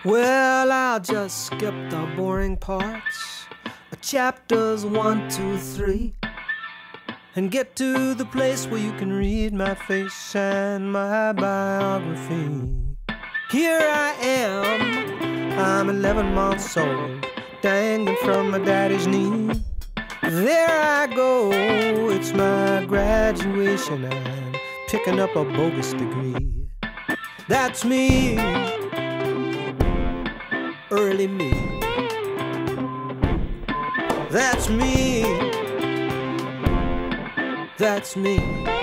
Well, I'll just skip the boring parts, chapters 1, 2, 3, and get to the place where you can read my face and my biography. Here I am, I'm 11 months old, dangling from my daddy's knee. There I go, it's my graduation, I'm picking up a bogus degree. That's me, early me. That's me, that's me.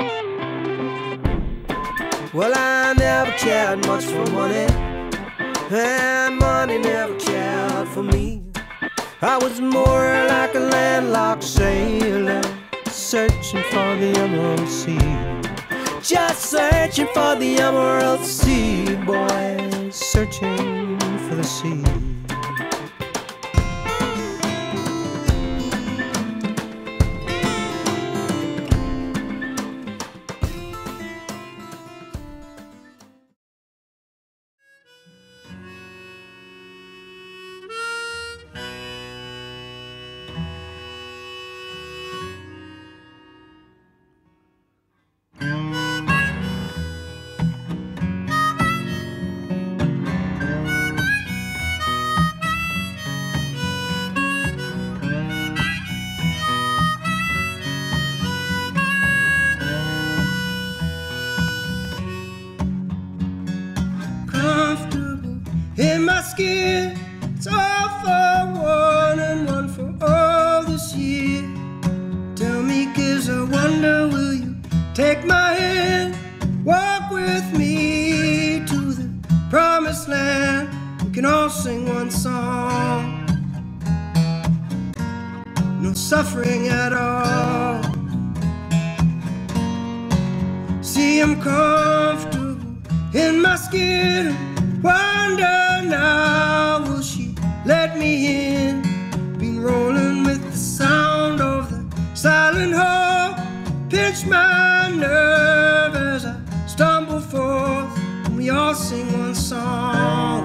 Well, I never cared much for money, and money never cared for me. I was more like a landlocked sailor, searching for the Emerald Sea. Just searching for the Emerald Sea, boy, searching for the sea. In my skin, it's all for one and one for all this year. Tell me, 'cause I wonder, will you take my hand, walk with me to the promised land? We can all sing one song, no suffering at all. See, I'm comfortable in my skin. Wonder now, will she let me in? Been rolling with the sound of the silent hope, pinch my nerve as I stumble forth, and we all sing one song,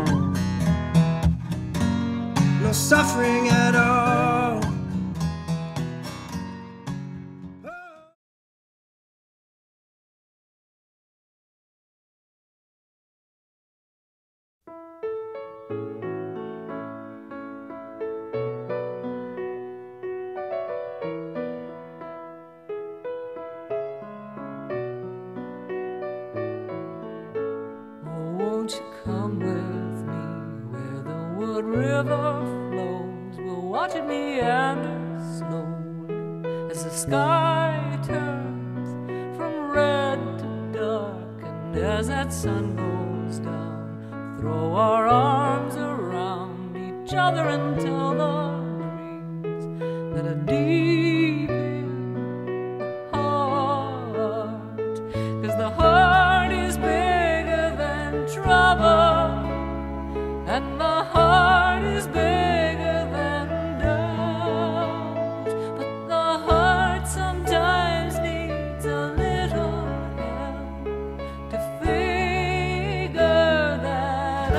no suffering at all. Won't you come with me where the Wood River flows? We'll watch it meander slowly as the sky turns from red to dark, and as that sun goes down, throw our arms around each other and tell the dreams that are deep in the heart, 'cause the heart is bigger than trouble, and the heart is bigger than doubt. But the heart sometimes needs a little help to figure that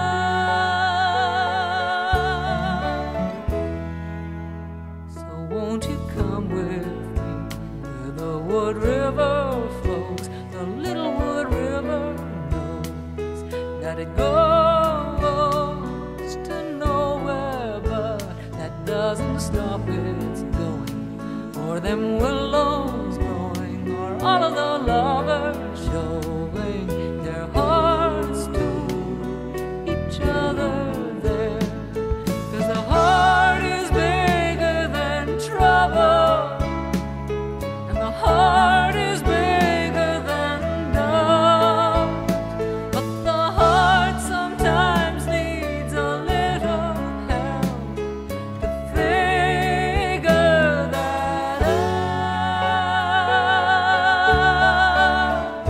out. So won't you come with me where the Wood River flows? The little Wood River knows that it goes to nowhere, but that doesn't stop its going, or them willows growing, or all of the lovers showing their hearts to each other there. 'Cause the heart is bigger than trouble, and the heart is bigger than doubt. But the heart sometimes needs a little help to figure that out.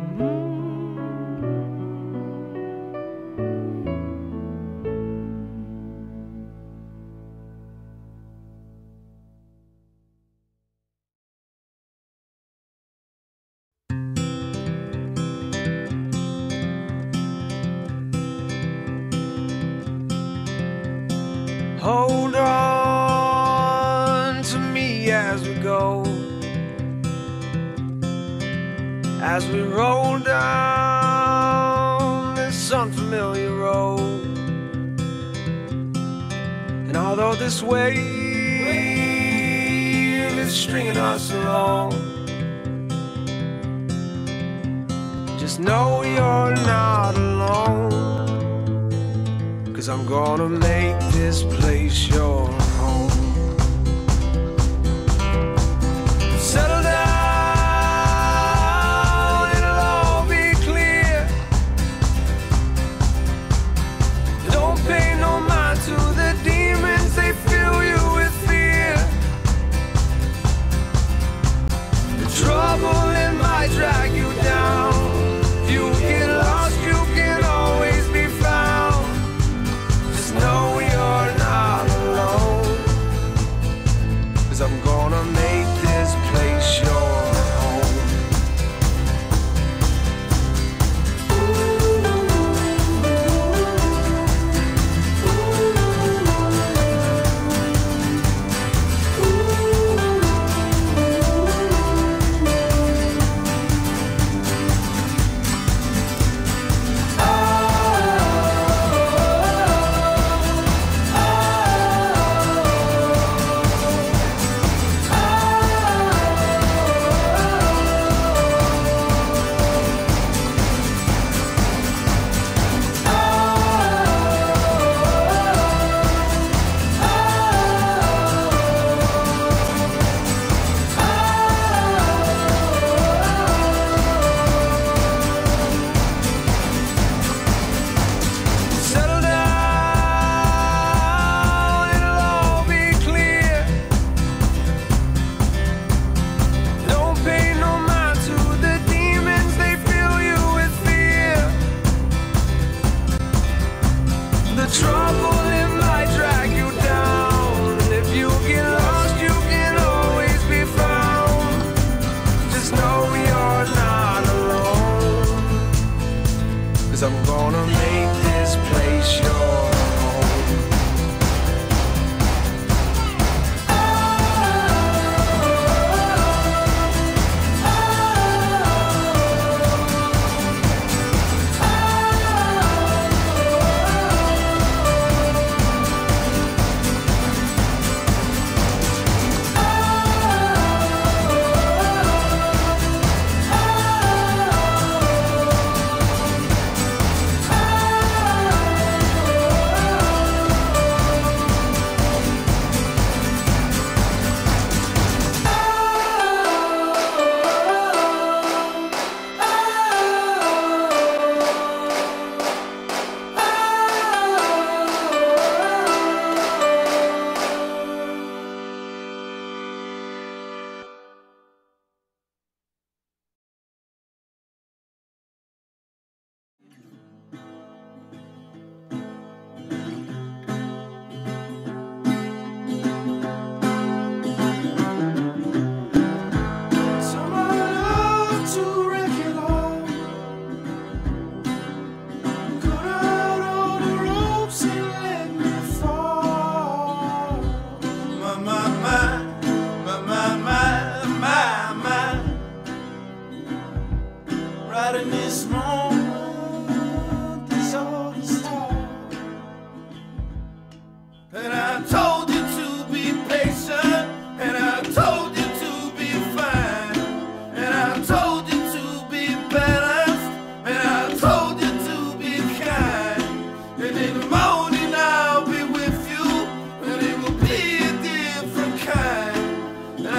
Hold on to me as we go, as we roll down this unfamiliar road. And although this wave is stringing us along, just know you're not alone. 'Cause I'm gonna make this place your home. Settle down, it'll all be clear. Don't pay no mind to the demons, they fill you with fear. The trouble, it might drag you down. If you get lost, you can always be found. Know you're not alone, 'cause I'm gonna make this place your home. I'm gonna make this place your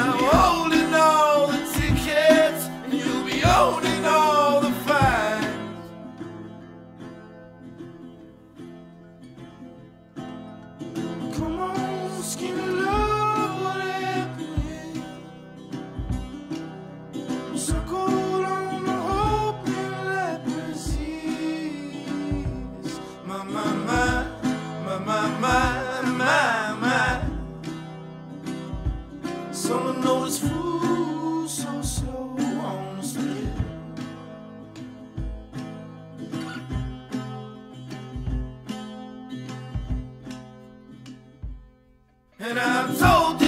holding all the fine. And I've told